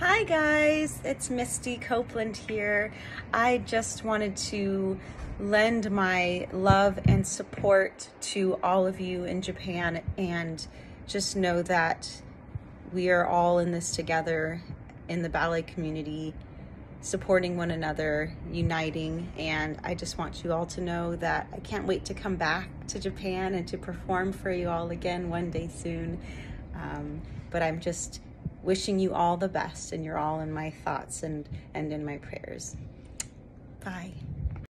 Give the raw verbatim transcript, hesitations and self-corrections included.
Hi guys, it's Misty Copeland here. I just wanted to lend my love and support to all of you in Japan and just know that we are all in this together in the ballet community, supporting one another, uniting, and I just want you all to know that I can't wait to come back to Japan and to perform for you all again one day soon. Um, but I'm just wishing you all the best, and you're all in my thoughts and, and in my prayers. Bye.